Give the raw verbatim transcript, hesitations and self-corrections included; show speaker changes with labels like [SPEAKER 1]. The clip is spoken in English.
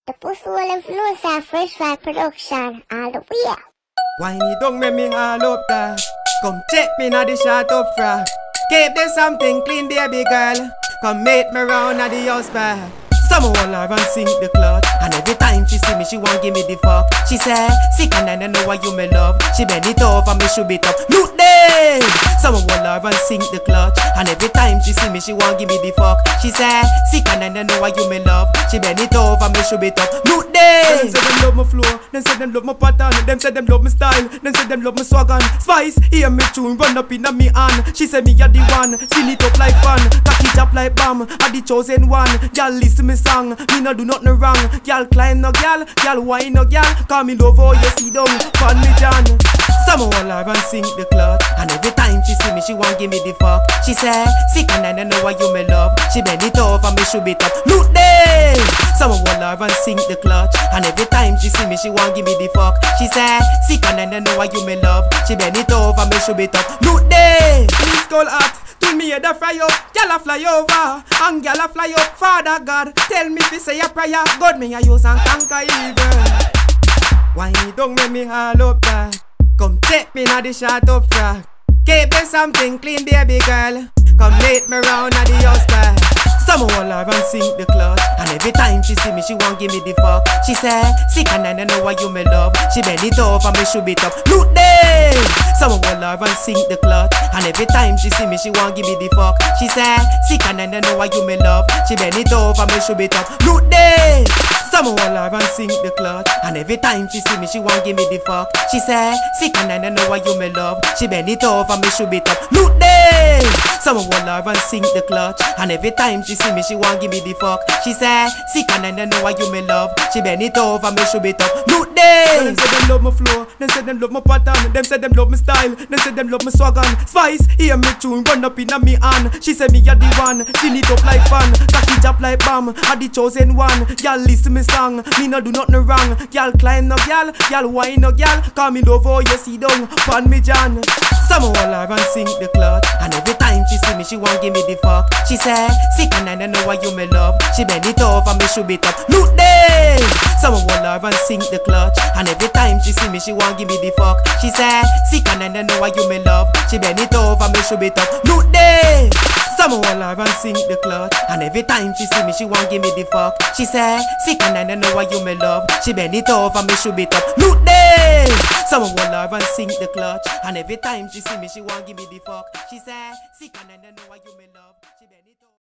[SPEAKER 1] The pussy will influence our fresh fire production all the way.
[SPEAKER 2] Whiny don't make me all up there. Come check me now the shot up frack. Keep there something clean, baby girl. Come meet me round at the house back. Some hold her and sink the cloth. And every time she see me, she want give me the fuck. She say, sick and I don't know why you me love. She bend it over me, should be top. Look there. Some hold her and sink the clutch. And every time she see me, she want give me the fuck. She say, sick and I don't know why you me love. She bend it over me, should be top. Look there. Them say them love my flow. Them say them love my pattern. Them say them love my style. Them say them love my swag and spice. Hear me tune, run up in a me hand. She say me a the one. Spin it up like fun. Cock it up like bam. I the chosen one. Y'all listen me song, me no do nothing wrong. Y'all climb no gal, y'all wine no gal. Call me love how you see down, pan me John. Some hold her and sink the cloth. And every time she see me, she want give me the fuck. She say, sick and I don't know why you me love. She bend it over me, should be top. Look there. Some hold her and sink the clutch. And every time she see me, she want give me the fuck. She say, sick and I don't know why you me love. She bend it over me, should be top. Look there. Please call hot. Till me head a fry up, gyal a fly over, and gyal a fly up. Father God, tell me fi say a prayer. God me a use and conquer evil. Why you don't make me all up there? Come take me na the shot up frack. Keep me something clean, baby girl. Come meet me round at the house back. Some hold her and sink the clutch. And every time she see me, she want give me the fuck. She say, sick and I don't know why you me love. She bend it over me, should be top. Look there. Some hold her and sink the clutch. And every time she see me, she want give me the fuck. She say, sick and I don't know why you me love. She bend it over me, should be top. Look there. Some hold her and sink the clutch. And every time she see me, she want give me the fuck. She say, sick and I don't know why you me love. She bend it over me, should be top. Look there. Some hold her and sink the clutch. And every time she see me, she want give me the fuck. She say, sick and I don't know why you me love. She bend it over me, should be top. Look there. Them say them love my flow. Them say them love my pattern. Them say them love my style. Them say them love my swag and spice. Hear me tune, run up in a me hand. She say me a the one. Spin it up like fun. Cock it up like bam. I the chosen one. Y'all listen me song. Me no do nothing wrong. Y'all climb no gal. Y'all wine no gal. Call me love how you see down. Pan me John. Some hold her and sink the cloth. And every time she see me, she want give me the fuck. She say, sick and I don't know why you me love. She bend it over me, should be top. Look there. Some hold her and sink the clutch. And every time she see me, she want give me the fuck. She say, sick and I don't know why you me love. She bend it over me, should be top. Look there. Some hold her and sink the clutch. And every time she see me, she want give me the fuck. She say, sick and I don't know why you me love. She bend it over me, should be top. Look there. Some hold her and sink the clutch. And every time she see me, she want give me the fuck. She say, sick and I don't know why you me love. She bend it over.